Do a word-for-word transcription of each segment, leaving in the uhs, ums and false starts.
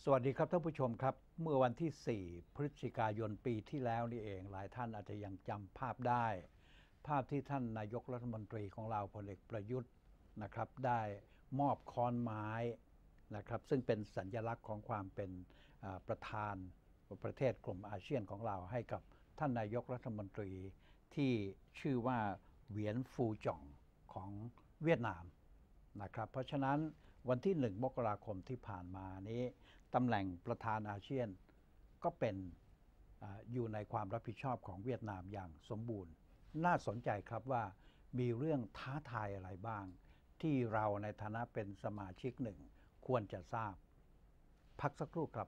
สวัสดีครับท่านผู้ชมครับเมื่อวันที่สี่พฤศจิกายนปีที่แล้วนี่เองหลายท่านอาจจะยังจำภาพได้ภาพที่ท่านนายกรัฐมนตรีของเราพลเอกประยุทธ์นะครับได้มอบค้อนไม้นะครับซึ่งเป็นสัญลักษณ์ของความเป็นประธานประเทศกลุ่มอาเซียนของเราให้กับท่านนายกรัฐมนตรีที่ชื่อว่าเหวียนฟูจ่องของเวียดนามนะครับเพราะฉะนั้นวันที่หนึ่งมกราคมที่ผ่านมานี้ตำแหน่งประธานอาเซียนก็เป็น อ, อยู่ในความรับผิดชอบของเวียดนามอย่างสมบูรณ์น่าสนใจครับว่ามีเรื่องท้าทายอะไรบ้างที่เราในฐานะเป็นสมาชิกหนึ่งควรจะทราบพักสักครู่ครับ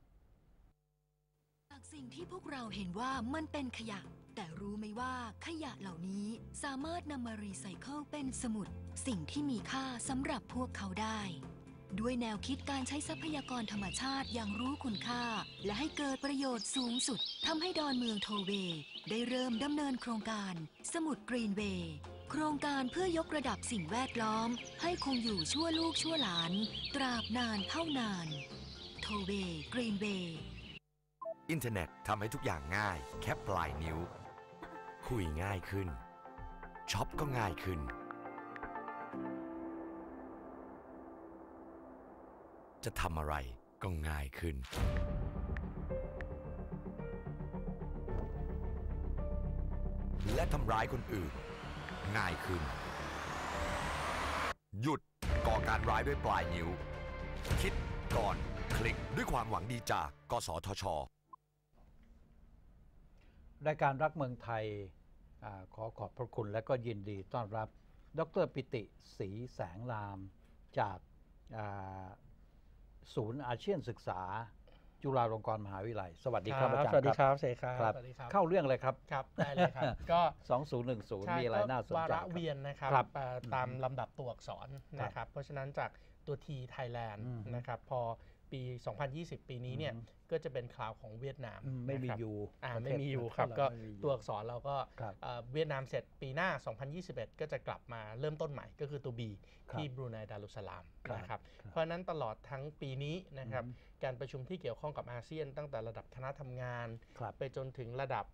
จากสิ่งที่พวกเราเห็นว่ามันเป็นขยะแต่รู้ไหมว่าขยะเหล่านี้สามารถนำมารีไซเคิลเป็นสมุดสิ่งที่มีค่าสำหรับพวกเขาได้ด้วยแนวคิดการใช้ทรัพยากรธรรมชาติอย่างรู้คุณค่าและให้เกิดประโยชน์สูงสุดทำให้ดอนเมืองโทเวย์ได้เริ่มดำเนินโครงการสมุดกรีนเวย์โครงการเพื่อยกระดับสิ่งแวดล้อมให้คงอยู่ชั่วลูกชั่วหลานตราบนานเท่านานโทเวย์กรีนเวย์อินเทอร์เน็ตทำให้ทุกอย่างง่ายแค่ปลายนิ้วคุยง่ายขึ้นช็อปก็ง่ายขึ้นจะทำอะไรก็ง่ายขึ้นและทำร้ายคนอื่นง่ายขึ้นหยุดก่อการร้ายด้วยปลายนิ้วคิดก่อนคลิกด้วยความหวังดีจากกสทช. รายการรักเมืองไทยอขอขอบพระคุณและก็ยินดีต้อนรับดร.ปิติศรีแสงรามจากศูนย์อาเซียนศึกษาจุฬาลงกรณ์มหาวิทยาลัยสวัสดีครับอาจารย์สวัสดีครับเสกครับเข้าเรื่องเลยครับครับได้เลยครับก็สองพันสิบมีอะไรน่าสนใจวาระเวียนนะครับตามลำดับตัวอักษรนะครับเพราะฉะนั้นจากตัว T Thailand นะครับพอปีสองพันยี่สิบปีนี้เนี่ยก็จะเป็นข่าวของเวียดนามไม่มีอยู่อ่าไม่มีอยู่ครับก็ตัวอักษรเราก็เวียดนามเสร็จปีหน้าสองพันยี่สิบเอ็ดก็จะกลับมาเริ่มต้นใหม่ก็คือตัว B ที่บรูไนดารุสสลามนะครับเพราะนั้นตลอดทั้งปีนี้นะครับการประชุมที่เกี่ยวข้องกับอาเซียนตั้งแต่ระดับคณะทำงานไปจนถึงระดับ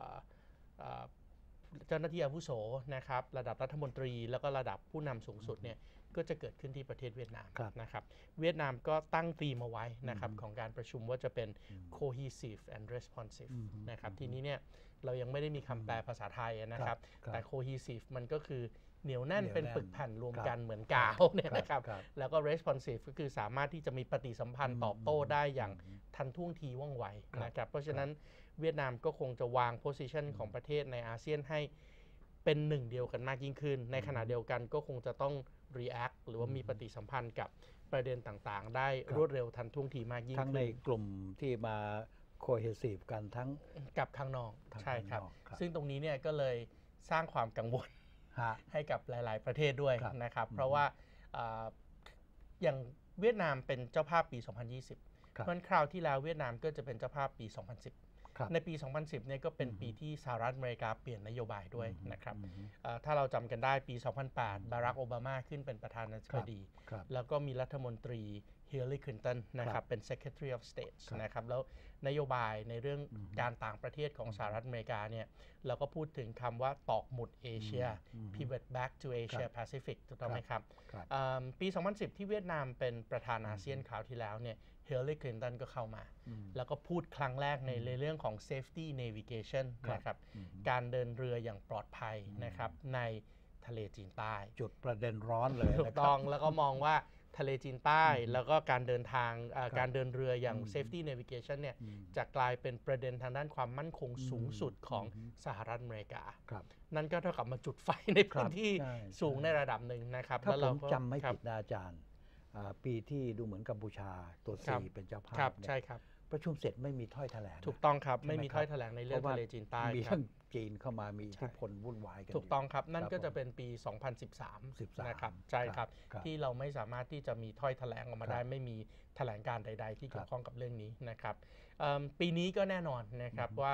เจ้าหน้าที่อาวุโสนะครับระดับรัฐมนตรีแล้วก็ระดับผู้นำสูงสุดเนี่ยก็จะเกิดขึ้นที่ประเทศเวียดนามนะครับเวียดนามก็ตั้งธีมเอาไว้นะครับของการประชุมว่าจะเป็น cohesive and responsive นะครับทีนี้เนี่ยเรายังไม่ได้มีคำแปลภาษาไทยนะครับแต่ cohesive มันก็คือเหนียวแน่นเป็นปึกแผ่นรวมกันเหมือนกาวเนี่ยนะครับแล้วก็ responsive ก็คือสามารถที่จะมีปฏิสัมพันธ์ตอบโต้ได้อย่างทันท่วงทีว่องไวนะครับเพราะฉะนั้นเวียดนามก็คงจะวาง position ของประเทศในอาเซียนให้เป็นหนึ่งเดียวกันมากยิ่งขึ้นในขณะเดียวกันก็คงจะต้อง react หรือว่ามีปฏิสัมพันธ์กับประเด็นต่างๆได้รวดเร็วทันท่วงทีมากยิ่งขึ้นทั้งในกลุ่มที่มา cohesive กันทั้งกับข้างนอกใช่ครับซึ่งตรงนี้เนี่ยก็เลยสร้างความกังวลให้กับหลายๆประเทศด้วยนะครับเพราะว่าอย่างเวียดนามเป็นเจ้าภาพปีสองพันยี่สิบมันคราวที่แล้วเวียดนามก็จะเป็นเจ้าภาพปีสองพันสิบในปีสองพันสิบเนี่ยก็เป็นปีที่สหรัฐอเมริกาเปลี่ยนนโยบายด้วยนะครับถ้าเราจำกันได้ปีสองพันแปดบารักโอบามาขึ้นเป็นประธานาธิบดีแล้วก็มีรัฐมนตรีฮิลลารีคลินตันนะครับเป็น Secretary of State นะครับแล้วนโยบายในเรื่องการต่างประเทศของสหรัฐอเมริกาเนี่ยเราก็พูดถึงคำว่าตอกหมุดเอเชีย pivot back to Asia Pacific ถูกต้องไหมครับปีสองพันสิบที่เวียดนามเป็นประธานอาเซียนคราวที่แล้วเนี่ยฮิลลารีคลินตันก็เข้ามาแล้วก็พูดครั้งแรกในเรื่องของ safety navigation นะครับการเดินเรืออย่างปลอดภัยนะครับในทะเลจีนใต้จุดประเด็นร้อนเลยถูกต้องแล้วก็มองว่าทะเลจีนใต้แล้วก็การเดินทางการเดินเรืออย่าง safety navigation เนี่ยจะกลายเป็นประเด็นทางด้านความมั่นคงสูงสุดของสหรัฐอเมริกานั่นก็เท่ากับมาจุดไฟในพื้นที่สูงในระดับหนึ่งนะครับถ้าผมจำไม่ผิดนะอาจารย์ปีที่ดูเหมือนกัมพูชาตัวซีเป็นเจ้าภาพใช่ครับประชุมเสร็จไม่มีถ้อยแถลงถูกต้องครับไม่มีถ้อยแถลงในเรื่องทะเลจีนใต้มีทั้งจีนเข้ามามีอิทธิพลวุ่นวายกันถูกต้องครับนั่นก็จะเป็นปีสองพันสิบสามนะครับใช่ครับที่เราไม่สามารถที่จะมีถ้อยแถลงออกมาได้ไม่มีแถลงการใดๆที่เกี่ยวข้องกับเรื่องนี้นะครับปีนี้ก็แน่นอนนะครับว่า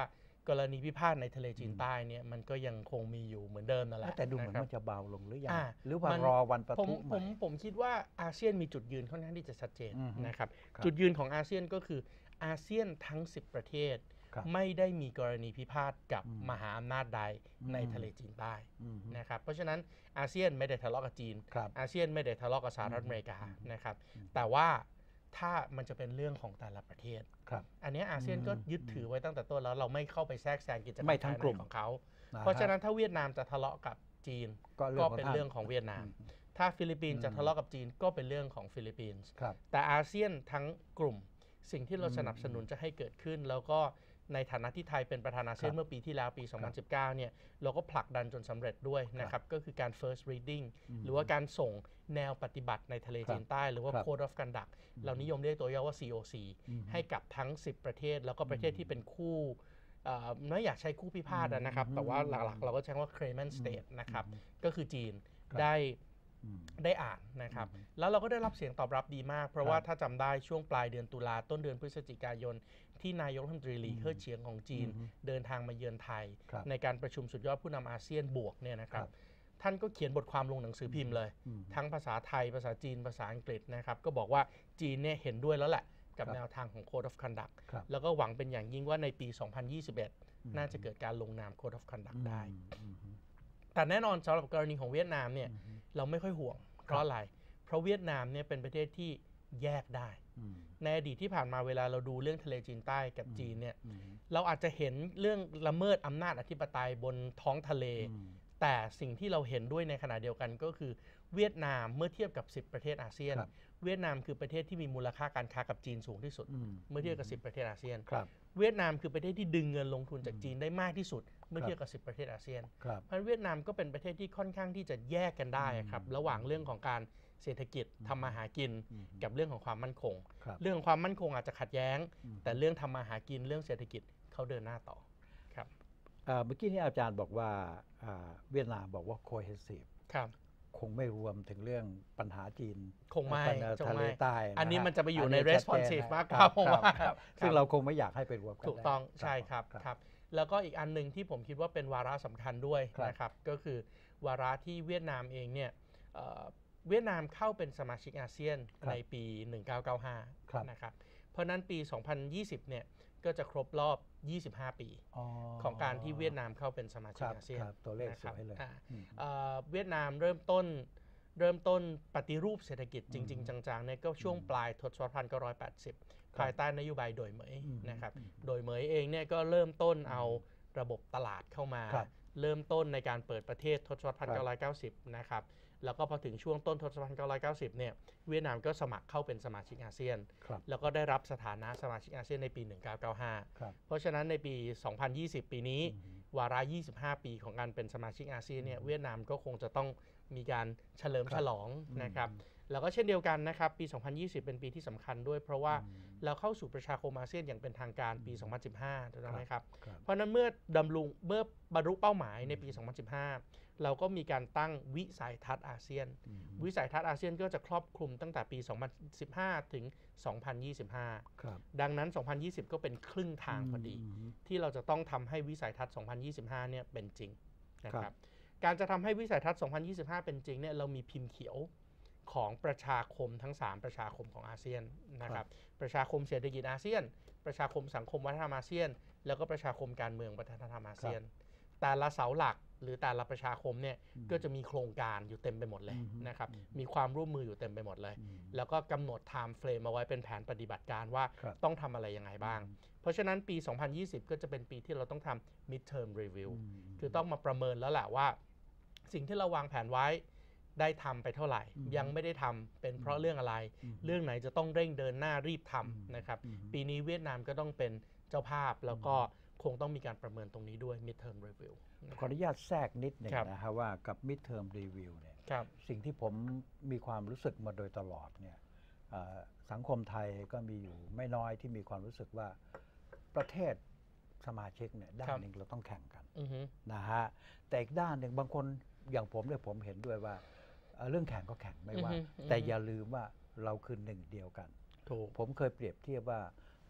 กรณีพิพาทในทะเลจีนใต้เนี่ยมันก็ยังคงมีอยู่เหมือนเดิมนั่นแหละแต่ดูเหมือนนะครับมันจะเบาลงหรือยังอ่าหรือว่ารอวันประผมทุใหผม่มผมผมคิดว่าอาเซียนมีจุดยืนค่อนข้างที่จะชัดเจนอือฮึนะครับครับจุดยืนของอาเซียนก็คืออาเซียนทั้งสิบประเทศครับไม่ได้มีกรณีพิพาทกับอืมมหาอำนาจใดในอืมทะเลจีนใต้อืมนะครับเพราะฉะนั้นอาเซียนไม่ได้ทะเลาะกับจีนครับอาเซียนไม่ได้ทะเลาะกับสหรัฐอืมอเมริกาอืมนะครับอืมแต่ว่าถ้ามันจะเป็นเรื่องของแต่ละประเทศครับอันเนี้ยอาเซียนก็ยึดถือไว้ตั้งแต่ต้นแล้วเราไม่เข้าไปแทรกแซงกิจกรรมไม่ทั้งภายในกลุ่มของเขาฮเพราะฉะนั้นถ้าเวียดนามจะทะเลาะกับจีนก็เรื่ก็องของเป็นท่านเรื่องของเวียดนามอืมถ้าฟิลิปปินส์อืมจะทะเลาะกับจีนก็เป็นเรื่องของฟิลิปปินส์ครับแต่อาเซียนทั้งกลุ่มสิ่งที่เราอืมสนับสนุนจะให้เกิดขึ้น แล้วก็ในฐานะที่ไทยเป็นประธานอาเซียนครับเมื่อปีที่แล้วปี สองพันสิบเก้า เนี่ยเราก็ผลักดันจนสำเร็จด้วยนะครับก็คือการ first reading อืมหรือว่าการส่งแนวปฏิบัติในทะเลจีนใต้ หรือว่าครับ Code of Conduct เรานิยมเรียกตัวย่อว่า ซี โอ ซีอืมให้กับทั้ง สิบ ประเทศ แล้วก็ประเทศที่เป็นคู่เอ่อไม่อยากใช้คู่พิพาทอะนะครับอืมแต่ว่าหลักๆ เราก็ใช้ว่า claimant state นะครับอืมก็คือจีนครับได้อืมได้อ่านนะครับอืมแล้วเราก็ได้รับเสียงตอบรับดีมาก เพราะครับว่าถ้าจำได้ช่วงปลายเดือนตุลาต้นเดือนพฤศจิกายน ที่นายกรัฐมนตรีหลีอืมเฮ่อเฉียงของจีนอืมเดินทางมาเยือนไทยครับในการประชุมสุดยอดผู้นำอาเซียนบวกเนี่ยนะครับครับท่านก็เขียนบทความลงหนังสือพิมพ์เลยอืมทั้งภาษาไทย ภาษาจีน ภาษาอังกฤษนะครับ ก็บอกว่าจีนเนี่ยเห็นด้วยแล้วแหละ กับครับแนวทางของ Code of Conduct ครับแล้วก็หวังเป็นอย่างยิ่งว่าในปี สองพันยี่สิบเอ็ดอืมน่าจะเกิดการลงนาม Code of Conduct ได้อืมอืมแต่แน่นอนสำหรับกรณีของเวียดนามเนี่ยอืมเราไม่ค่อยห่วง เพราะอะไร เพราะเวียดนามเนี่ยเป็นประเทศที่แยกได้อืมในอดีตที่ผ่านมาเวลาเราดูเรื่องทะเลจีนใต้กับจีนเนี่ยอืมเราอาจจะเห็นเรื่องละเมิดอำนาจอธิปไตยบนท้องทะเลอืมแต่สิ่งที่เราเห็นด้วยในขณะเดียวกันก็คือเวียดนามเมื่อเทียบกับ สิบ ประเทศอาเซียนครับเวียดนามคือประเทศที่มีมูลค่าการค้ากับจีนสูงที่สุดอืมเมื่อเทียบกับ สิบ ประเทศอาเซียนครับเวียดนามคือประเทศที่ดึงเงินลงทุนจากจีนได้มากที่สุด เมื่อเทียบกับ สิบ ประเทศอาเซียนครับเพราะฉะนั้นเวียดนามก็เป็นประเทศที่ค่อนข้างที่จะแยกกันได้ครับอืมระหว่างเรื่องของการเศรษฐกิจทำมาหากินอืมกับเรื่องของความมั่นคงครับเรื่องของความมั่นคงอาจจะขัดแย้งอืมแต่เรื่องทำมาหากินเรื่องเศรษฐกิจเขาเดินหน้าต่อครับเอ่อเมื่อกี้นี้อาจารย์บอกว่าอ่าเวียดนามบอกว่า cohesive ครับคงไม่รวมถึงเรื่องปัญหาจีนคงไม่ปัญหาคงทะเลไม่ใต้ะอันนี้ฮมันจะไปอยู่ในชัดเจ responsive นะมากกคว่ารับผมว่าครับครับซึ่งเราคงไม่อยากให้ไปรวมกันถูกต้องนะใช่ครับครับ แล้วก็อีกอันหนึ่งที่ผมคิดว่าเป็นวาระสำคัญด้วยครับนะครับ ก็คือวาระที่เวียดนามเองเนี่ยเอ่อเวียดนามเข้าเป็นสมาชิกอาเซียนครับในปี หนึ่งเก้าเก้าห้าครับนะครับ เพราะนั้นปี สองพันยี่สิบ เนี่ยก็จะครบรอบ ยี่สิบห้า ปีอ๋อของการที่เวียดนามเข้าเป็นสมาชิคกรับอาเซียนครับตัวเลขนะสครับวยเลยอ่าอืมเอ่อเวียดนามเริ่มต้นเริ่มต้นปฏิรูปเศรษฐกิจจริง ๆ จังๆเนี่ยก็ช่วงปลายทศวรรษหนึ่งพันเก้าร้อยแปดสิบ ภายใต้นโยบายโดยเหมยอืมนะครับอืมโดยเหมยเองเนี่ยก็เริ่มต้นเอาระบบตลาดเข้ามาครับเริ่มต้นในการเปิดประเทศทศวรรษหนึ่งพันเก้าร้อยเก้าสิบนะครับแล้วก็พอถึงช่วงต้นทศวรรษหนึ่งพันเก้าร้อยเก้าสิบเนี่ยเวียดนามก็สมัครเข้าเป็นสมาชิกอาเซียนครับแล้วก็ได้รับสถานะสมาชิกอาเซียนในปี หนึ่งเก้าเก้าห้าครับเพราะฉะนั้นในปี สองพันยี่สิบ ปีนี้อืมวาระ ยี่สิบห้า ปีของการเป็นสมาชิกอาเซียนเนี่ยเวียดนามก็คงจะต้องมีการเฉลิมครับฉลองนะครับอืมแล้วก็เช่นเดียวกันนะครับปี สองพันยี่สิบ เป็นปีที่สำคัญด้วย เพราะว่าอืมเราเข้าสู่ประชาคมอาเซียนอย่างเป็นทางการปี สองพันสิบห้าถูกต้องไหมครับครับเพราะฉะนั้นเมื่อดำรงเมื่อบรรลุเป้าหมายในปี สองพันสิบห้า เราก็มีการตั้งวิสัยทัศน์อาเซียนอืมวิสัยทัศน์อาเซียนก็จะครอบคลุมตั้งแต่ปี สองพันสิบห้า ถึง สองพันยี่สิบห้าครับดังนั้น สองพันยี่สิบ ก็เป็นครึ่งทางพอดีมที่เราจะต้องทำให้วิสัยทัศน์ สองพันยี่สิบห้า เนี่ยเป็นจริงนะคครัรับบ การจะทำให้วิสัยทัศน์ สองพันยี่สิบห้า เป็นจริงเนี่ยเรามีพิมพ์เขียวของประชาคมทั้ง สาม ประชาคมของอาเซียนนะครับประชาคมเศรษฐกิจอาเซียน ประชาคมสังคมวัฒนธรรมอาเซียน แล้วก็ประชาคมการเมืองวัฒนธรรมอาเซียน แต่ละเสาหลักหรือแต่ละประชาคมเนี่ยอืมก็จะมีโครงการอยู่เต็มไปหมดเลยอืมนะครับอืมมีความร่วมมืออยู่เต็มไปหมดเลยอืมแล้วก็กำหนด time frame เอาไว้เป็นแผนปฏิบัติการว่าครับต้องทำอะไรยังไงบ้าง เพราะฉะนั้นปี สองพันยี่สิบ ก็จะเป็นปีที่เราต้องทำ mid term review อืมคือต้องมาประเมินแล้วแหละว่า สิ่งที่เราวางแผนไว้ได้ทำไปเท่าไหร่อืมยังไม่ได้ทำเป็นเพราะเรื่องอะไรอืมเรื่องไหนจะต้องเร่งเดินหน้ารีบทำอืมนะครับอืมปีนี้เวียดนามก็ต้องเป็นเจ้าภาพ แล้วก็คงต้องมีการประเมินตรงนี้ด้วย mid term review นะขคอรับอนุญาตแทรกนิดหนึ่งครับนะฮะว่ากับ midterm review เนี่ยครับสิ่งที่ผมมีความรู้สึกมาโดยตลอดเนี่ยเอ่อสังคมไทยก็มีอยู่ไม่น้อยที่มีความรู้สึกว่าประเทศสมาชิกเนี่ยด้านหนึ่งเราต้องแข่งกันอือฮึนะฮะแต่อีกด้านหนึ่งบางคนอย่างผมเนี่ยผมเห็นด้วยว่าเอ่อเรื่องแข่งก็แข่งไม่ว่าอือฮึอือฮึแต่อย่าลืมว่าเราคือหนึ่งเดียวกันถูกผมเคยเปรียบเทียบว่า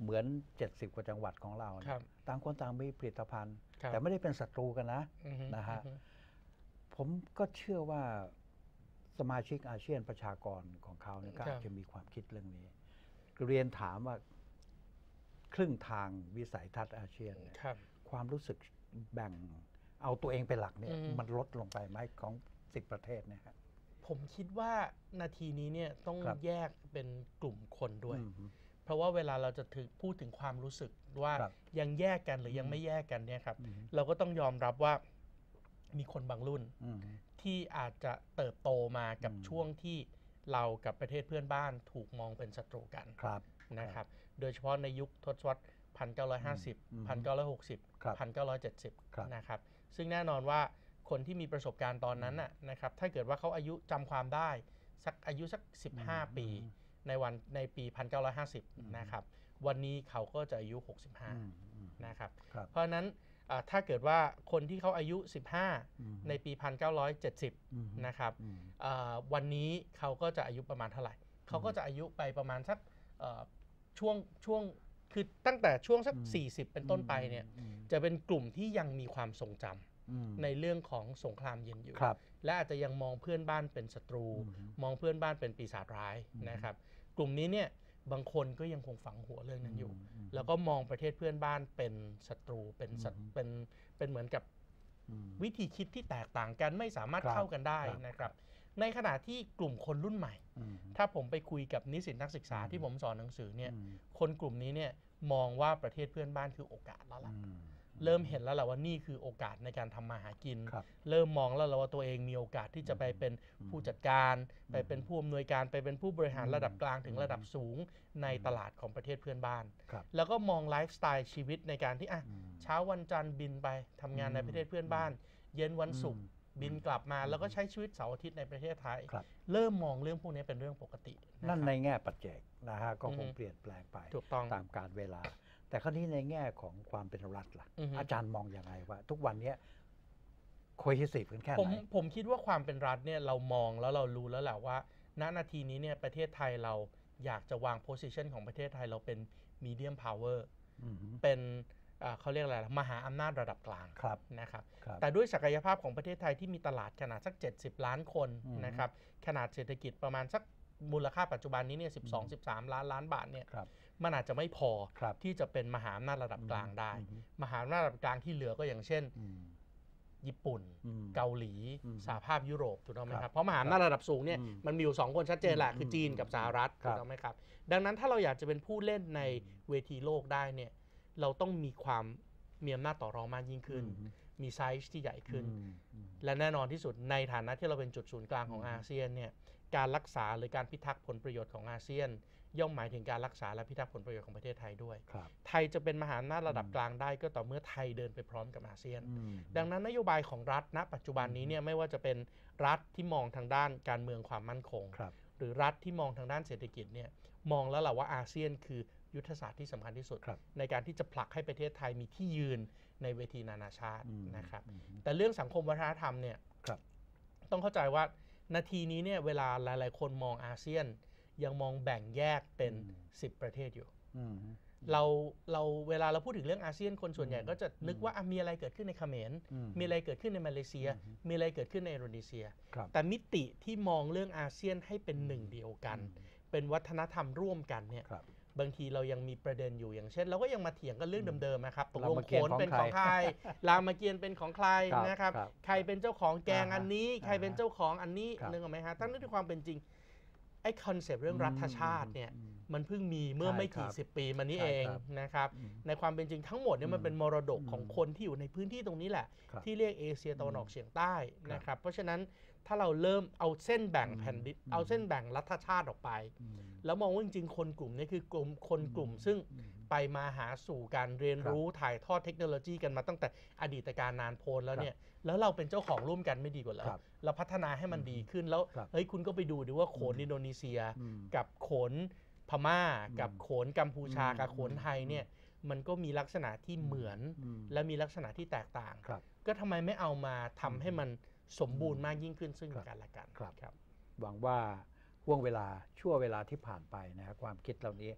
เหมือนเจ็ดสิบกว่าจังหวัดของเราเนี่ยต่างคนต่างมีผลิตภัณฑ์ แต่ไม่ได้เป็นศัตรูกันนะนะฮะผมก็เชื่อว่าสมาชิกอาเซียนประชากรของเขาเนี่ยก็อาจจะมีความคิดเรื่องนี้เรียนถามว่าครึ่งทางวิสัยทัศน์อาเซียนเนี่ยความรู้สึกแบ่งเอาตัวเองเป็นหลักเนี่ยมันลดลงไปไหมของสิบประเทศเนี่ยครับผมคิดว่านาทีนี้เนี่ยต้องแยกเป็นกลุ่มคนด้วยเพราะว่าเวลาเราจะถึงพูดถึงความรู้สึกว่ายังแยกกันหรือยังไม่แยกกันเนี่ยครับเราก็ต้องยอมรับว่ามีคนบางรุ่นที่อาจจะเติบโตมากับช่วงที่เรากับประเทศเพื่อนบ้านถูกมองเป็นศัตรูกันนะครับโดยเฉพาะในยุคทศวรรษหนึ่งพันเก้าร้อยห้าสิบ หนึ่งพันเก้าร้อยหกสิบ หนึ่งพันเก้าร้อยเจ็ดสิบนะครับซึ่งแน่นอนว่าคนที่มีประสบการณ์ตอนนั้นน่ะนะครับถ้าเกิดว่าเขาอายุจำความได้สักอายุสักสิบห้าปีในวันในปี หนึ่งพันเก้าร้อยห้าสิบ นะครับวันนี้เขาก็จะอายุหกสิบห้านะครับเพราะฉะนั้นถ้าเกิดว่าคนที่เขาอายุสิบห้าในปี หนึ่งพันเก้าร้อยเจ็ดสิบ นะครับวันนี้เขาก็จะอายุประมาณเท่าไหร่เขาก็จะอายุไปประมาณสักช่วงช่วงคือตั้งแต่ช่วงสักสี่สิบเป็นต้นไปเนี่ยจะเป็นกลุ่มที่ยังมีความทรงจำในเรื่องของสงครามเย็นอยู่และอาจจะยังมองเพื่อนบ้านเป็นศัตรูมองเพื่อนบ้านเป็นปีศาจร้ายนะครับกลุ่มนี้เนี่ยบางคนก็ยังคงฝังหัวเรื่องนั้นอยู่แล้วก็มองประเทศเพื่อนบ้านเป็นศัตรูเป็นเป็นเป็นเหมือนกับวิธีคิดที่แตกต่างกันไม่สามารถเข้ากันได้นะครับในขณะที่กลุ่มคนรุ่นใหม่ถ้าผมไปคุยกับนิสิตนักศึกษาที่ผมสอนหนังสือเนี่ยคนกลุ่มนี้เนี่ยมองว่าประเทศเพื่อนบ้านคือโอกาสแล้วล่ะเริ่มเห็นแล้วแหละว่านี่คือโอกาสในการทำมาหากินเริ่มมองแล้วว่าตัวเองมีโอกาสที่จะไปเป็นผู้จัดการไปเป็นผู้อำนวยการไปเป็นผู้บริหารระดับกลางถึงระดับสูงในตลาดของประเทศเพื่อนบ้านแล้วก็มองไลฟ์สไตล์ชีวิตในการที่อ่ะเช้าวันจันทร์บินไปทำงานในประเทศเพื่อนบ้านเย็นวันศุกร์บินกลับมาแล้วก็ใช้ชีวิตเสาร์อาทิตย์ในประเทศไทยเริ่มมองเรื่องพวกนี้เป็นเรื่องปกตินั่นในแง่ปัจเจกนะฮะก็คงเปลี่ยนแปลงไปตามกาลเวลาแต่คราวนี้ในแง่ของความเป็นรัฐล่ะ อ, อาจารย์มองอย่างไรว่าทุกวันนี้โคเฮสิฟกันแค่ไหนผมผมคิดว่าความเป็นรัฐเนี่ยเรามองแล้วเรารู้แล้วแหละว่าณนาทีนี้เนี่ยประเทศไทยเราอยากจะวางโพสิชันของประเทศไทยเราเป็นมีเดียมพาวเวอร์เป็นเขาเรียกอะไรมหาอำนาจระดับกลางนะครับแต่ด้วยศักยภาพของประเทศไทยที่มีตลาดขนาดสักเจ็ดสิบล้านคนนะครับขนาดเศรษฐกิจประมาณสักมูลค่าปัจจุบันนี้เนี่ยสิบสอง สิบสามล้านล้านบาทเนี่ยมันอาจจะไม่พอที่จะเป็นมหาอำนาจระดับกลางได้มหาอำนาจระดับกลางที่เหลือก็อย่างเช่นญี่ปุ่นเกาหลีสหภาพยุโรปถูกต้องไหมครับเพราะมหาอำนาจระดับสูงเนี่ยมันมีอยู่สองคนชัดเจนแหละคือจีนกับสหรัฐถูกต้องไหมครับดังนั้นถ้าเราอยากจะเป็นผู้เล่นในเวทีโลกได้เนี่ยเราต้องมีความมีอำนาจต่อรองมากยิ่งขึ้นมีไซส์ที่ใหญ่ขึ้นและแน่นอนที่สุดในฐานะที่เราเป็นจุดศูนย์กลางของอาเซียนเนี่ยการรักษาหรือการพิทักษ์ผลประโยชน์ของอาเซียนย่อมหมายถึงการรักษาและพิทักษ์ผลประโยชน์ของประเทศไทยด้วยไทยจะเป็นมหาอำนาจระดับกลางได้ก็ต่อเมื่อไทยเดินไปพร้อมกับอาเซียนดังนั้นนโยบายของรัฐณปัจจุบันนี้เนี่ยไม่ว่าจะเป็นรัฐที่มองทางด้านการเมืองความมั่นคงหรือรัฐที่มองทางด้านเศรษฐกิจเนี่ยมองแล้วแหละว่าอาเซียนคือยุทธศาสตร์ที่สำคัญที่สุดในการที่จะผลักให้ประเทศไทยมีที่ยืนในเวทีนานาชาตินะครับแต่เรื่องสังคมวัฒนธรรมเนี่ยต้องเข้าใจว่านาทีนี้เนี่ยเวลาหลายๆคนมองอาเซียนยังมองแบ่งแยกเป็นสิบประเทศอยู่เราเราเวลาเราพูดถึงเรื่องอาเซียนคนส่วนใหญ่ก็จะนึกว่ามีอะไรเกิดขึ้นในเขมรมีอะไรเกิดขึ้นในมาเลเซียมีอะไรเกิดขึ้นในอินโดนีเซียแต่มิติที่มองเรื่องอาเซียนให้เป็นหนึ่งเดียวกันเป็นวัฒนธรรมร่วมกันเนี่ยบางทีเรายังมีประเด็นอยู่อย่างเช่นเราก็ยังมาเถียงกันเรื่องเดิมๆนะครับตกลงโขนเป็นของใครรามเกียรติ์เป็นของใครนะครับใครเป็นเจ้าของแกงอันนี้ใครเป็นเจ้าของอันนี้นึกออกไหมฮะทั้งที่ความเป็นจริงไอ้คอนเซปต์เรื่องรัฐชาติเนี่ยมันเพิ่งมีเมื่อไม่กี่สิบปีมานี้เองนะครับในความเป็นจริงทั้งหมดเนี่ยมันเป็นมรดกของคนที่อยู่ในพื้นที่ตรงนี้แหละที่เรียกเอเชียตะวันออกเฉียงใต้นะครับเพราะฉะนั้นถ้าเราเริ่มเอาเส้นแบ่งแผ่นดินเอาเส้นแบ่งรัฐชาติออกไปแล้วมองว่าจริงๆคนกลุ่มนี้คือกลุ่มคนกลุ่มซึ่งไปมาหาสู่การเรียนรู้ถ่ายทอดเทคโนโลยีกันมาตั้งแต่อดีตการนานโพ้นแล้วเนี่ยแล้วเราเป็นเจ้าของร่วมกันไม่ดีกว่าแล้วเราพัฒนาให้มันดีขึ้นแล้วเฮ้ยคุณก็ไปดูดิว่าโขนอินโดนีเซียกับโขนพม่ากับโขนกัมพูชากับโขนไทยเนี่ยมันก็มีลักษณะที่เหมือนและมีลักษณะที่แตกต่างก็ทำไมไม่เอามาทำให้มันสมบูรณ์มากยิ่งขึ้นซึ่งกันและกันครับหวังว่าห่วงเวลาชั่วเวลาที่ผ่านไปนะครับความคิดเหล่านี้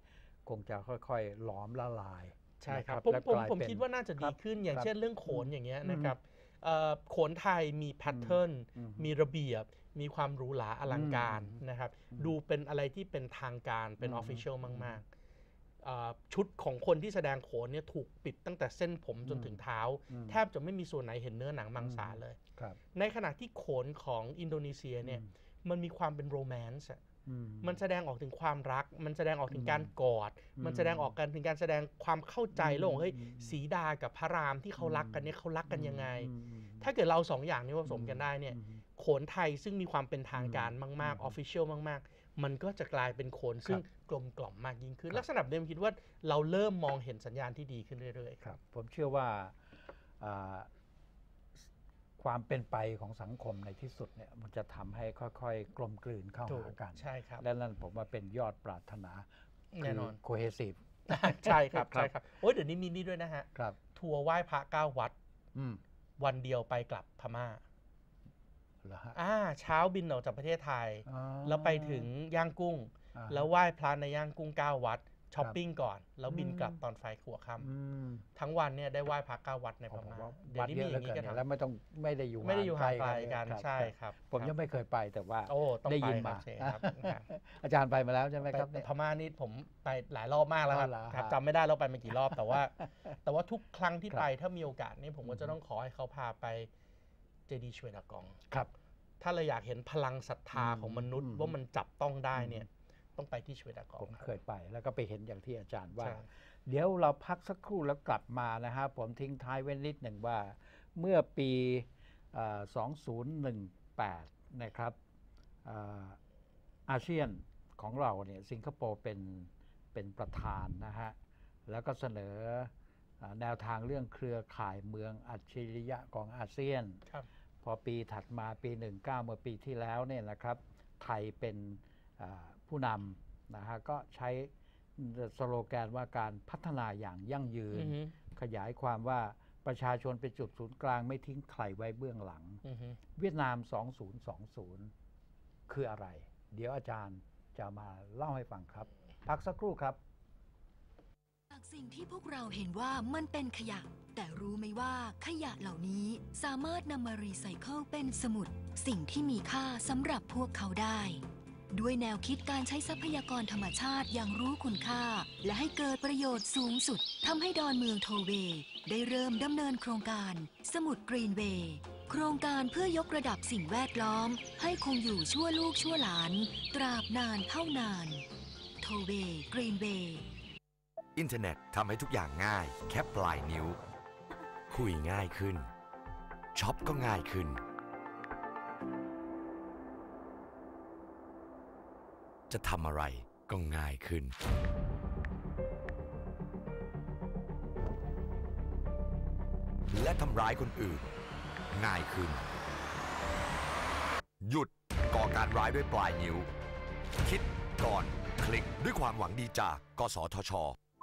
คงจะค่อยๆหลอมละลายใช่ครับนะผมและผมกลายผมเป็นคิดว่าน่าจะดีขึ้นอย่างครับเช่นเรื่องโขนอย่างเงี้ยอืมนะครับเอ่อโขนไทยมีแพทเทิร์นอืมมีระเบียบ มีความหรูหราอลังการอืมนะครับอืมดูเป็นอะไรที่เป็นทางการเป็นอือมอฟฟิเชียลมากๆเอ่อชุดของคนที่แสดงโขนเนี่ยถูกปิดตั้งแต่เส้นผมจนถึงเท้าอืมแทบจะไม่มีส่วนไหนเห็นเนื้อหนังมังสาเลยครับในขณะที่โขนของอินโดนีเซียเนี่ยอืมมันมีความเป็นโรแมนต์อะอืมันแสดงออกถึงความรัก มันแสดงออกถึงการกอดอืมมันแสดงออกกันถึงการแสดงความเข้าใจอืมระหว่างเฮ้ยอืมสีดากับพระรามที่เขารักกันเนี่ยเขารักกันยังไงอืมอืมถ้าเกิดเราสองอย่างนี้ผสมกันได้เนี่ยอืมโขนไทยซึ่งมีความเป็นทางการมากๆอือมอฟฟิเชียลมากๆ มันก็จะกลายเป็นโขนซึ่งกลมกล่อมมากยิ่งขึ้นครับลักษณะเดิมคิดว่าเราเริ่มมองเห็นสัญญาณที่ดีขึ้นเรื่อยๆครับผมเชื่อว่าอ่าความเป็นไปของสังคมในที่สุดเนี่ยมันจะทำให้ค่อยๆ กลมกลืนเข้าถูกหากันใช่ครับและนั่นผมว่าเป็นยอดปรารถนาแน่นอนโคเฮซีฟใช่ครับครับใช่ครับโอ้ยเดี๋ยวนี้มีนี่ด้วยนะฮะครับทัวร์ไหว้พระเก้าวัดอืมวันเดียวไปกลับพม่าเหรอฮะอ่าเช้าบินออกจากประเทศไทยอ๋อแล้วไปถึงย่างกุ้งอ่าแล้วไหว้พระในย่างกุ้งเก้าวัดช้อปปิ้งก่อน แล้วบินอืมกลับตอนไฟขัวค่อืมำทั้งวันเนี่ยได้ไหว้พระเก้าวัดในผพมม่าว่าเดี๋ยวัวดนี้เยมีอะอเหลือย่างนี้เกิกันนแล้วไม่ต้องไม่ได้อยู่ไม่ได้อยู่ห่างไกลนกันครับใช่ครับครับผมยังไม่เคยไปแต่ว่าโอ้ต้องได้ไปยินครัมาบเชครับครับอาจารย์ไปมาแล้วใช่ไหมครับไปเนี่ยพม่านี่ผมไปหลายรอบมากแล้วครับอ๋อเหรอครับฮะจำไม่ได้เราไปมากี่รอบแต่ว่า แต่ว่าทุกครั้งที่ครับไปถ้ามีโอกาสนี่ผมก็อืจะอฮึต้องขอให้เขาพาไปเจดีย์ชเวดากองครับถ้าเราอยากเห็นพลังศรัทธาอืมของมนุษย์อืมว่ามันจับต้องได้เนี่ยต้องไปที่ชเวดากอผงมครับเคยไปแล้วก็ไปเห็นอย่างที่อาจารย์ว่าใช่เดี๋ยวเราพักสักครู่แล้วกลับมานะฮะผมทิ้งท้ายไว้นิดหนึ่งว่า เมื่อปีเอ่อสองพันสิบแปดนะครับเอ่ออาเซียนของเราเนี่ยสิงคโปร์เป็นเป็นประธานนะฮะแล้วก็เสนอเอ่อแนวทางเรื่องเครือข่ายเมืองอัจฉริยะของอาเซียนครับพอปีถัดมาปี หนึ่งเก้า เมื่อปีที่แล้วเนี่ยนะครับไทยเป็นอ่าผู้นำนะฮะก็ใช้สโลแกนว่าการพัฒนาอย่างยั่งยืนอือฮึขยายความว่าประชาชนเป็นจุดศูนย์กลางไม่ทิ้งใครไว้เบื้องหลังอือฮึเวียดนาม สองพันยี่สิบ คืออะไร เดี๋ยวอาจารย์จะมาเล่าให้ฟังครับ พักสักครู่ครับจากสิ่งที่พวกเราเห็นว่ามันเป็นขยะ แต่รู้ไหมว่าขยะเหล่านี้สามารถนำมารีไซเคิลเป็นสมุด สิ่งที่มีค่าสำหรับพวกเขาได้ ด้วยแนวคิดการใช้ทรัพยากรธรรมชาติอย่างรู้คุณค่า และให้เกิดประโยชน์สูงสุดทำให้ดอนเมืองโทเวย์ได้เริ่มดำเนินโครงการสมุดกรีนเวย์โครงการเพื่อยกระดับสิ่งแวดล้อม ให้คงอยู่ชั่วลูกชั่วหลาน ตราบนานเท่านานโทเวย์กรีนเวย์อินเทอร์เน็ตทำให้ทุกอย่างง่าย แค่ปลายนิ้ว คุยง่ายขึ้นช็อปก็ง่ายขึ้น จะทำอะไรก็ง่ายขึ้น และทำร้ายคนอื่น ง่ายขึ้น หยุดก่อการร้ายด้วยปลายนิ้ว คิดก่อนคลิกด้วยความหวังดีจาก กสทช.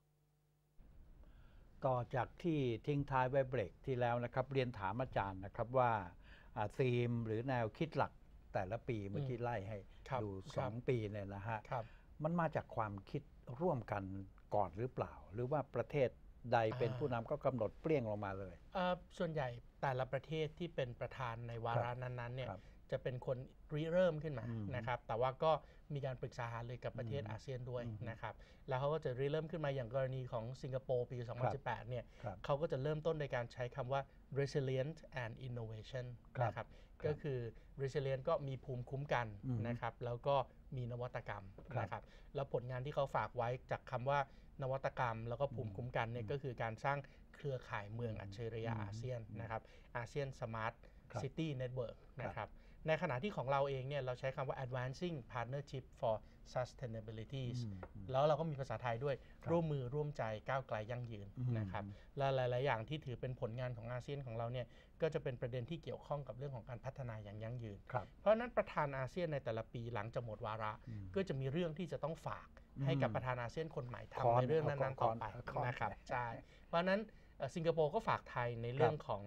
ต่อจากที่ทิ้งท้ายไว้เบรกที่แล้วนะครับ เรียนถามอาจารย์นะครับว่าธีมหรือแนวคิดหลักแต่ละปีเมื่อกี้ไล่ให้ครับดูคสรัอบ งปีเนี่ยนะฮะครับมันมาจากความคิดร่วมกันก่อนหรือเปล่า หรือว่าประเทศใดเป็นอ่าผู้นำก็กำหนดเปรี้ยงลงมาเลยเอ่อส่วนใหญ่แต่ละประเทศที่เป็นประธานในวาระนั้นๆเนี่ยครับจะเป็นคนริเริ่มขึ้นมาอืมนะครับแต่ว่าก็มีการปรึกษาหารือกับประเทศอืมอาเซียนด้วยอืมนะครับแล้วเขาก็จะริเริ่มขึ้นมาอย่างกรณีของสิงคโปร์ปี สองพันสิบแปด เนี่ยครับเขาก็จะเริ่มต้นในการใช้คำว่า resilient and innovation ครับนะครับก็คือ resilient ก็มีภูมิคุ้มกันอืมนะครับแล้วก็มีนวัตกรรมครับนะครับแล้วผลงานที่เขาฝากไว้จากคำว่านวัตกรรม แล้วก็ภูมิคุ้มกันเนี่ยก็คือการสร้างเครือข่ายเมืองอัจฉริยะอืมอาเซียนนะครับอาเซียนสมาร์ทครับ City Network ครับนะครับในขณะที่ของเราเองเนี่ยเราใช้คำว่า advancing partnership for sustainability อืมอืมแล้วเราก็มีภาษาไทยด้วยครับร่วมมือร่วมใจก้าวไกลยั่งยืนอืมนะครับและหลาย ๆ อย่างที่ถือเป็นผลงานของอาเซียนของเราเนี่ยก็จะเป็นประเด็นที่เกี่ยวข้องกับเรื่องของการพัฒนาอย่างยั่งยืนครับเพราะฉะนั้นประธานอาเซียนในแต่ละปีหลังจากหมดวาระอืมก็จะมีเรื่องที่จะต้องฝากอืมให้กับประธานอาเซียนคนใหม่ค้อนทำในเรื่องนั้น ๆ ต่อไปเอาค้อนนะครับใช่เพราะฉะนั้นเอ่อสิงคโปร์ก็ฝากไทยในเรื่องของ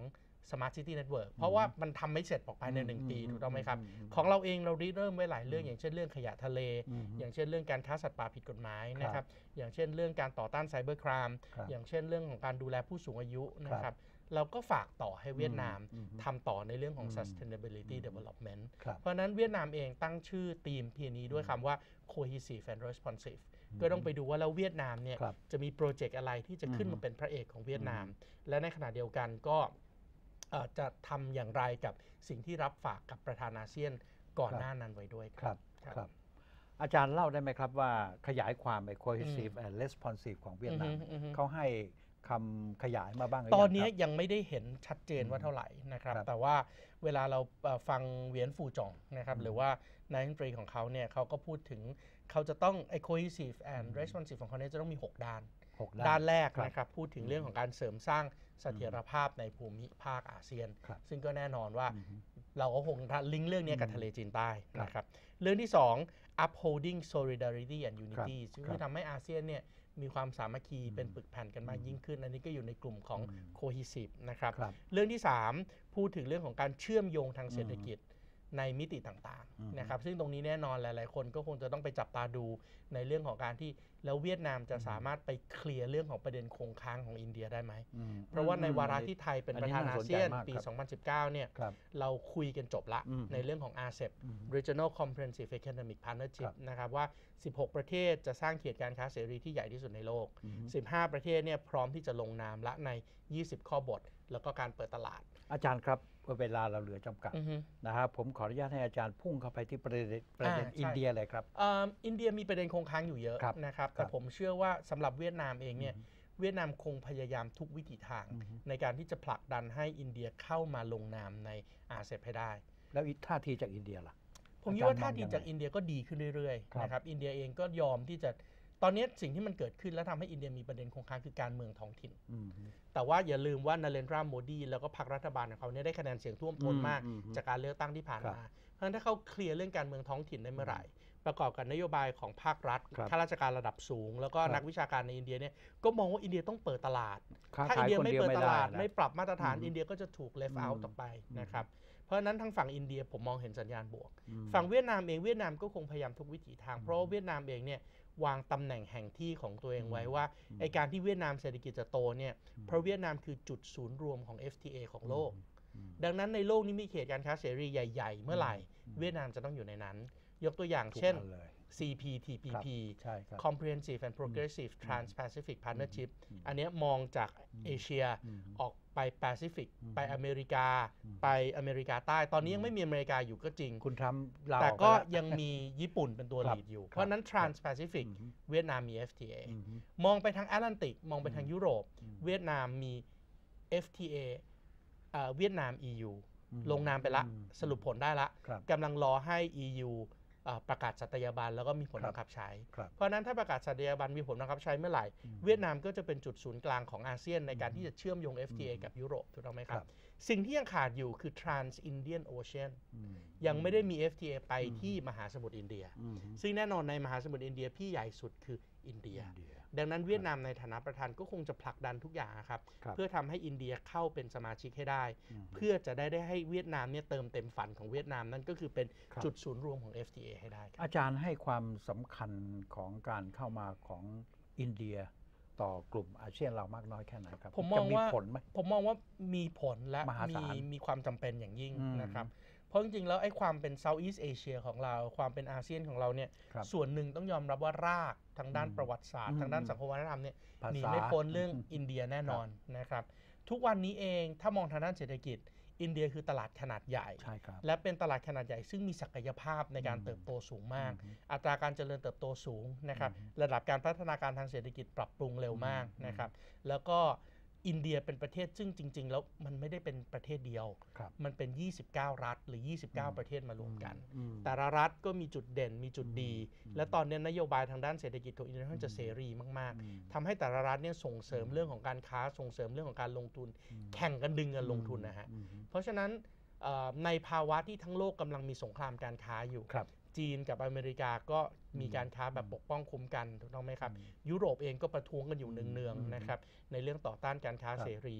Smart City Network เพราะว่ามันทำไม่เสร็จออกภายในหนึ่งปีถูกต้องไหมครับของเราเองเราเริ่มไว้หลายเรื่องอย่างเช่นเรื่องขยะทะเลอย่างเช่นเรื่องการค้าสัตว์ป่าผิดกฎหมายนะครับอย่างเช่นเรื่องการต่อต้านไซเบอร์ครามอย่างเช่นเรื่องของการดูแลผู้สูงอายุนะครับเราก็ฝากต่อให้เวียดนามทำต่อในเรื่องของ sustainability development เพราะฉะนั้นเวียดนามเองตั้งชื่อทีม พี เอ็น อี ด้วยคำว่า cohesive and responsive ก็ต้องไปดูว่าแล้วเวียดนามเนี่ยจะมีโปรเจกต์อะไรที่จะขึ้นมาเป็นพระเอกของเวียดนามและในขณะเดียวกันก็จะทำอย่างไรกับสิ่งที่รับฝากกับประธานอาเซียนก่อนหน้านั้นไว้ด้วยครับครับอาจารย์เล่าได้ไหมครับว่าขยายความไอ้ cohesive and responsive ของเวียดนามเขาให้คำขยายมาบ้างหรือยังตอนนี้ยังไม่ได้เห็นชัดเจนว่าเท่าไหร่นะครับแต่ว่าเวลาเราฟังเวียนฟูจองนะครับหรือว่านายกรัฐมนตรีของเขาเนี่ยเขาก็พูดถึงเขาจะต้องไอ้ cohesive and responsive ของเขาเนี่ยจะต้องมีหกด้านด้านแรกนะครับพูดถึงเรื่องของการเสริมสร้างเสถียรภาพในภูมิภาคอาเซียนซึ่งก็แน่นอนว่าเราก็คงลิงก์เรื่องนี้กับทะเลจีนใต้นะครับเรื่องที่สอง upholding solidarity and unity คือทำให้อาเซียนเนี่ยมีความสามัคคีเป็นปึกแผ่นกันมากยิ่งขึ้นอันนี้ก็อยู่ในกลุ่มของ cohesive นะครับเรื่องที่สามพูดถึงเรื่องของการเชื่อมโยงทางเศรษฐกิจในมิติต่างๆนะครับซึ่งตรงนี้แน่นอนหลายๆคนก็คงจะต้องไปจับตาดูในเรื่องของการที่แล้วเวียดนามจะสามารถไปเคลียร์เรื่องของประเด็นคงค้างของอินเดียได้ไหมเพราะว่าในวาระที่ไทยเป็นประธานอาเซียนปีสองพันสิบเก้าเนี่ยเราคุยกันจบละในเรื่องของ อาร์ เซ อี พี Regional Comprehensive Economic Partnership นะครับว่าสิบหกประเทศจะสร้างเขตการค้าเสรีที่ใหญ่ที่สุดในโลกสิบห้าประเทศเนี่ยพร้อมที่จะลงนามละในยี่สิบข้อบทแล้วก็การเปิดตลาดอาจารย์ครับเวลาเราเหลือจำกัดนะครับผมขออนุญาตให้อาจารย์พุ่งเข้าไปที่ประเด็นประเด็นอินเดียเลยครับอินเดียมีประเด็นคงค้างอยู่เยอะนะครับแต่ผมเชื่อว่าสำหรับเวียดนามเองเนี่ยเวียดนามคงพยายามทุกวิถีทางในการที่จะผลักดันให้อินเดียเข้ามาลงนามใน อาร์ เซ อี พี ให้ได้แล้วท่าทีจากอินเดียล่ะผมคิดว่าท่าทีจากอินเดียก็ดีขึ้นเรื่อยๆนะครับอินเดียเองก็ยอมที่จะตอนนี้สิ่งที่มันเกิดขึ้นและทำให้อินเดียมีประเด็นคงค้างคือการเมืองท้องถิ่นแต่ว่าอย่าลืมว่านาเรนทราโมดีแล้วก็พรรครัฐบาลของเขาเนี่ยได้คะแนนเสียงท่วมท้นมากจากการเลือกตั้งที่ผ่านมาเพราะฉะนั้นถ้าเขาเคลียร์เรื่องการเมืองท้องถิ่นได้เมื่อไหร่ประกอบกับนโยบายของภาครัฐข้าราชการระดับสูงแล้วก็นักวิชาการในอินเดียเนี่ยก็มองว่าอินเดียต้องเปิดตลาดถ้าอินเดียไม่เปิดตลาดไม่ปรับมาตรฐานอินเดียก็จะถูก left out ต่อไปนะครับเพราะฉะนั้นทางฝั่งอินเดียผมมองเห็นสัญญาณบวกฝั่งเวียดนามเองเวียดนามก็คงพยายามทุกวิถีทางเพราะเวียดนามเองเนี่ยวางตำแหน่งแห่งที่ของตัวเองไว้ว่าไอการที่เวียดนามเศรษฐกิจจะโตเนี่ยเพราะเวียดนามคือจุดศูนย์รวมของ เอฟ ที เอ ของโลกดังนั้นในโลกนี้มีเขตการค้าเสรีใหญ่ๆเมื่อไหร่เวียดนามจะต้องอยู่ในนั้นยกตัวอย่างเช่น ซี พี ที พี พี Comprehensive and Progressive Trans-Pacific Partnership อันนี้มองจากเอเชียออกไปแปซิฟิกไปอเมริกาไปอเมริกาใต้ตอนนี้ยังไม่มีอเมริกาอยู่ก็จริงคุณทำแต่ก็ยังมีญี่ปุ่นเป็นตัวลีดอยู่เพราะนั้น Trans-Pacific เวียดนามมี เอฟ ที เอ มองไปทางแอตแลนติกมองไปทางยุโรปเวียดนามมี เอฟ ที เอ เวียดนาม อี ยู ลงนามไปละสรุปผลได้ละกำลังรอให้ อี ยูประกาศสัตยาบันแล้วก็มีผลบังคับใช้เพราะนั้นถ้าประกาศสัตยาบันมีผลบังคับใช้เมื่อไหร่เวียดนามก็จะเป็นจุดศูนย์กลางของอาเซียนในการที่จะเชื่อมโยง เอฟ ที เอ กับยุโรปถูกต้องไหมครับสิ่งที่ยังขาดอยู่คือ Trans-Indian Ocean ยังไม่ได้มี เอฟ ที เอ ไปที่มหาสมุทรอินเดียซึ่งแน่นอนในมหาสมุทรอินเดียพี่ใหญ่สุดคืออินเดียดังนั้นเวียดนามในฐานะประธานก็คงจะผลักดันทุกอย่างครับเพื่อทำให้อินเดียเข้าเป็นสมาชิกให้ได้เพื่อจะได้ได้ให้เวียดนามเนี่ยเติมเต็มฝันของเวียดนามนั่นก็คือเป็นจุดศูนย์รวมของ เอฟ ที เอ ให้ได้อาจารย์ให้ความสำคัญของการเข้ามาของอินเดียต่อกลุ่มอาเซียนเรามากน้อยแค่ไหนครับผมมองว่าผมมองว่ามีผลและมีมีความจำเป็นอย่างยิ่งนะครับเพราะจริงๆแล้วไอ้ความเป็น Southeast Asia ของเราความเป็นอาเซียนของเราเนี่ยส่วนหนึ่งต้องยอมรับว่ารากทางด้านประวัติศาสตร์ทางด้านสังคมวัฒนธรรมเนี่ยหนีไม่พ้นเรื่องอินเดียแน่นอนนะครับทุกวันนี้เองถ้ามองทางด้านเศรษฐกิจอินเดียคือตลาดขนาดใหญ่และเป็นตลาดขนาดใหญ่ซึ่งมีศักยภาพในการเติบโตสูงมากอัตราการเจริญเติบโตสูงนะครับระดับการพัฒนาการทางเศรษฐกิจปรับปรุงเร็วมากนะครับแล้วก็อินเดียเป็นประเทศซึ่งจริงๆแล้วมันไม่ได้เป็นประเทศเดียวมันเป็นยี่สิบเก้ารัฐหรือยี่สิบเก้าประเทศมารวมกันแต่ละรัฐก็มีจุดเด่นมีจุดดีและตอนนี้นโยบายทางด้านเศรษฐกิจของอินเดียค่อนข้างจะเสรีมากๆทำให้แต่ละรัฐเนี่ยส่งเสริมเรื่องของการค้าส่งเสริมเรื่องของการลงทุนแข่งกันดึงเงินลงทุนนะฮะเพราะฉะนั้นในภาวะที่ทั้งโลกกำลังมีสงครามการค้าอยู่จีนกับอเมริกาก็มีการค้าแบบปกป้องคุ้มกันถูกต้องไหมครับยุโรปเองก็ประท้วงกันอยู่เนืองๆนะครับในเรื่องต่อต้านการค้าเสรี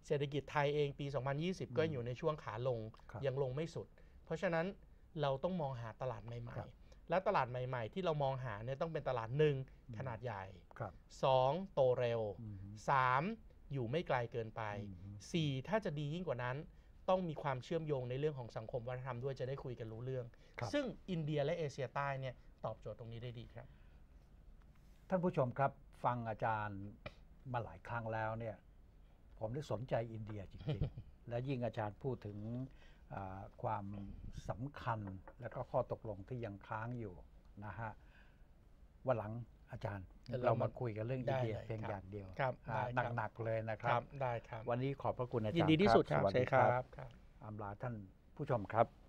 เศรษฐกิจไทยเองปี สองพันยี่สิบ ก็อยู่ในช่วงขาลงยังลงไม่สุดเพราะฉะนั้นเราต้องมองหาตลาดใหม่ๆและตลาดใหม่ๆที่เรามองหาเนี่ยต้องเป็นตลาดหนึ่งขนาดใหญ่สองโตเร็วสามอยู่ไม่ไกลเกินไปสี่ถ้าจะดียิ่งกว่านั้นต้องมีความเชื่อมโยงในเรื่องของสังคมวัฒนธรรมด้วยจะได้คุยกันรู้เรื่องซึ่งอินเดียและเอเชียใต้เนี่ยตอบโจทย์ตรงนี้ได้ดีครับท่านผู้ชมครับฟังอาจารย์มาหลายครั้งแล้วเนี่ยผมได้สนใจอินเดียจริงๆ และยิ่งอาจารย์พูดถึงความสำคัญและก็ข้อตกลงที่ยังค้างอยู่นะฮะวันหลังอาจารย์เรามาคุยกันเรื่องอินเดียเพียงอย่างเดียวหนักๆเลยนะครับได้ครับวันนี้ขอบพระคุณอาจารย์ยินดีที่สุดครับใช่ครับอำลาท่านผู้ชมครับ